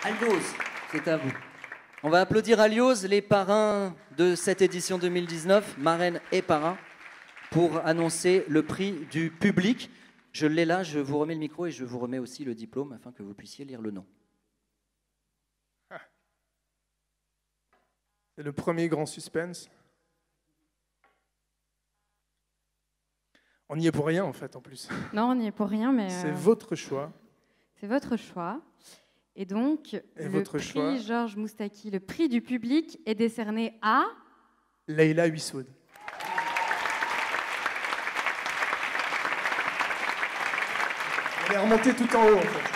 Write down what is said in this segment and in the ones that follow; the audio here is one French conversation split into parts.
Alioz, c'est à vous. On va applaudir Alioz, les parrains de cette édition 2019, marraines et parrains, pour annoncer le prix du public. Je l'ai là, je vous remets le micro et je vous remets aussi le diplôme afin que vous puissiez lire le nom. C'est le premier grand suspense. On n'y est pour rien en fait en plus. Non, on n'y est pour rien, mais... C'est votre choix. C'est votre choix. Et donc, le votre prix choix Georges Moustaki, le prix du public, est décerné à... Leïla Huissoud. Elle est remontée tout en haut en fait.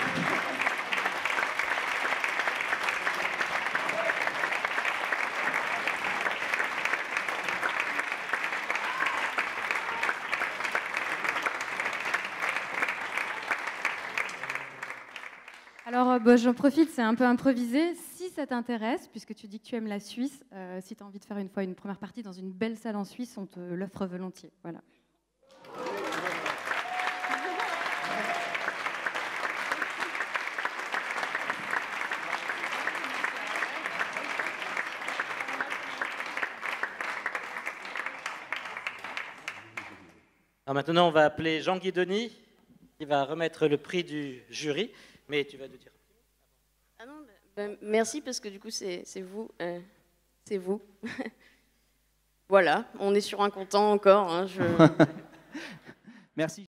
Alors, j'en profite, c'est un peu improvisé. Si ça t'intéresse, puisque tu dis que tu aimes la Suisse, si tu as envie de faire une fois une première partie dans une belle salle en Suisse, on te l'offre volontiers. Voilà. Alors maintenant, on va appeler Jean Guidoni, qui va remettre le prix du jury. Mais tu vas nous dire. Ah non, merci parce que du coup, c'est vous. C'est vous. Voilà, on est sur un comptant encore. Hein, Merci.